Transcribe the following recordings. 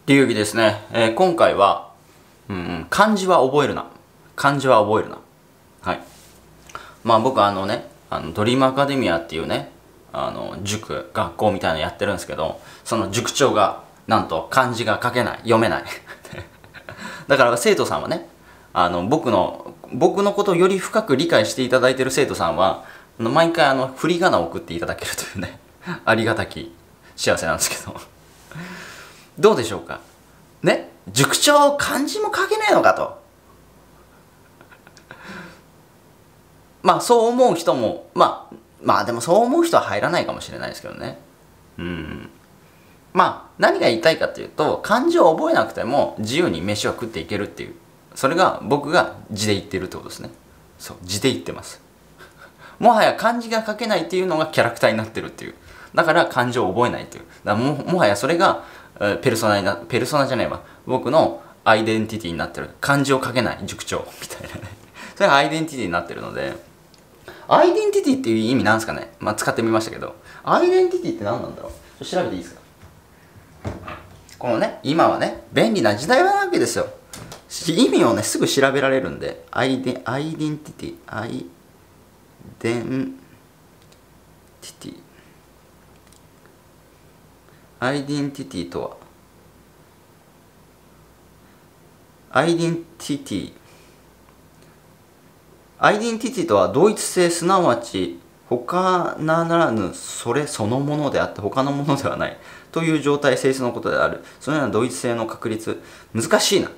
っていうわけですね。今回は、漢字は覚えるな。漢字は覚えるな。はい。まあ僕ドリームアカデミアっていうね、学校みたいなのやってるんですけど、その塾長が、なんと漢字が書けない、読めない。だから生徒さんはね、僕のことをより深く理解していただいている生徒さんは、毎回振り仮名を送っていただけるというね、ありがたき幸せなんですけど。どうでしょうかね。塾長漢字も書けねえのかと。まあそう思う人もまあでもそう思う人は入らないかもしれないですけどね。まあ何が言いたいかっていうと、漢字を覚えなくても自由に飯を食っていけるっていう、それが僕が字で言ってるってことですね。そう、字で言ってます。もはや漢字が書けないっていうのがキャラクターになってるっていう。だから漢字を覚えないっていう。だからもはやそれがペルソナじゃないわ。僕のアイデンティティになってる。漢字を書けない塾長みたいなね。それがアイデンティティになってるので、アイデンティティっていう意味なんですかね。まあ使ってみましたけど、アイデンティティって何なんだろう。調べていいですか。このね、今はね、便利な時代なわけですよ。意味をね、すぐ調べられるんで、アイデンティティ、アイデンティティ。アイデンティティとは、アイデンティティ。アイデンティティとは同一性、すなわち他ならぬそれそのものであって他のものではないという状態性質のことである。そのような同一性の確立。難しいな。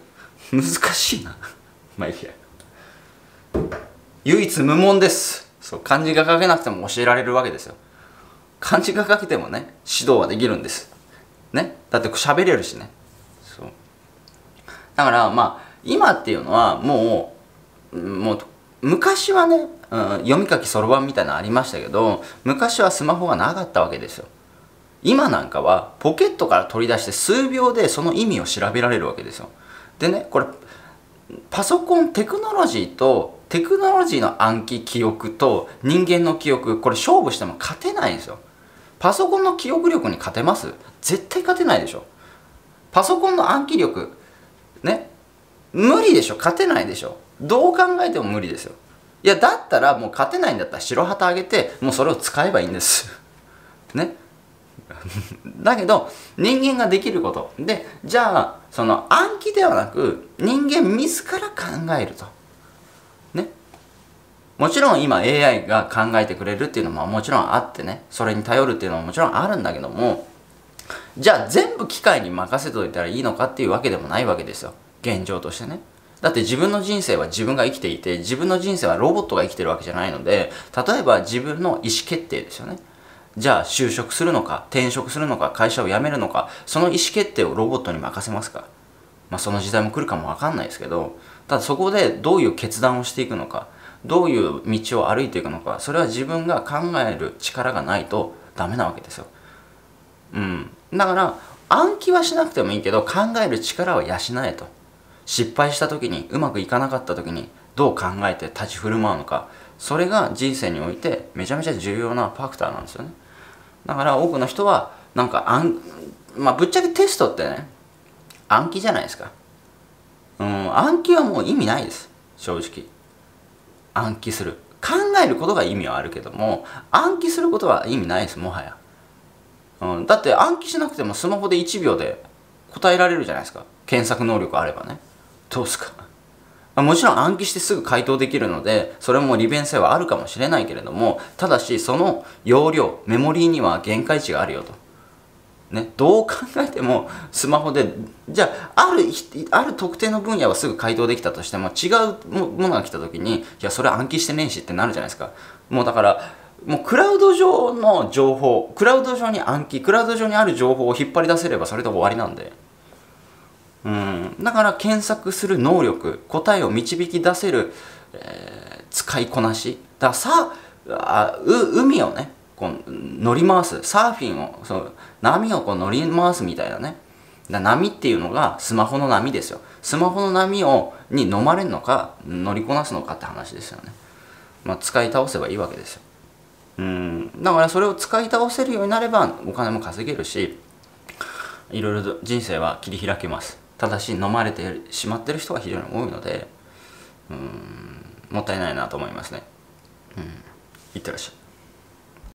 まあいいや。唯一無二です。そう、漢字が書けなくても教えられるわけですよ。漢字が書けてもね、指導はできるんですね。だって喋れるしね。そう。だからまあ今っていうのはもう昔はね、読み書きそろばんみたいなのありましたけど、昔はスマホがなかったわけですよ。今なんかはポケットから取り出して数秒でその意味を調べられるわけですよ。でね、これパソコンテクノロジーの暗記記憶と人間の記憶、これ勝負しても勝てないんですよ。パソコンの記憶力に勝てます？絶対勝てないでしょ。パソコンの暗記力ね、無理でしょ。勝てないでしょ。どう考えても無理ですよ。いやだったらもう勝てないんだったら白旗あげてもうそれを使えばいいんですね。だけど人間ができることで、じゃあその暗記ではなく人間自ら考えるとね。もちろん今 AI が考えてくれるっていうのももちろんあってね、それに頼るっていうのももちろんあるんだけども、じゃあ全部機械に任せといたらいいのかっていうわけでもないわけですよ、現状としてね。だって自分の人生は自分が生きていて、自分の人生はロボットが生きてるわけじゃないので、例えば自分の意思決定ですよね。じゃあ就職するのか転職するのか会社を辞めるのか、その意思決定をロボットに任せますか。まあその時代も来るかもわかんないですけど、ただそこでどういう決断をしていくのか、どういう道を歩いていくのか、それは自分が考える力がないとダメなわけですよ。だから暗記はしなくてもいいけど考える力を養えと。失敗した時に、うまくいかなかった時にどう考えて立ち振る舞うのか、それが人生においてめちゃめちゃ重要なファクターなんですよね。だから多くの人はなんかぶっちゃけテストってね、暗記じゃないですか。暗記はもう意味ないです、正直。暗記する、考えることが意味はあるけども、暗記することは意味ないです、もはや。だって暗記しなくてもスマホで1秒で答えられるじゃないですか、検索能力あればね。どうですか。もちろん暗記してすぐ回答できるので、それも利便性はあるかもしれないけれども、ただしその容量、メモリーには限界値があるよと。ね、どう考えてもスマホで、じゃあある特定の分野はすぐ回答できたとしても、違うものが来た時に、いやそれ暗記してねえしってなるじゃないですか。もうだからもうクラウド上の情報、クラウド上に暗記、クラウド上にある情報を引っ張り出せればそれで終わりなんで。だから検索する能力、答えを導き出せる、使いこなし。だから海をねこう乗り回す、サーフィンを、波をこう乗り回すみたいなね。波っていうのがスマホの波ですよ。スマホの波に飲まれるのか乗りこなすのかって話ですよね。使い倒せばいいわけですよ。だからそれを使い倒せるようになればお金も稼げるし、 いろいろと人生は切り開けます。ただし飲まれてしまってる人が非常に多いので、もったいないなと思いますね。いってらっしゃい。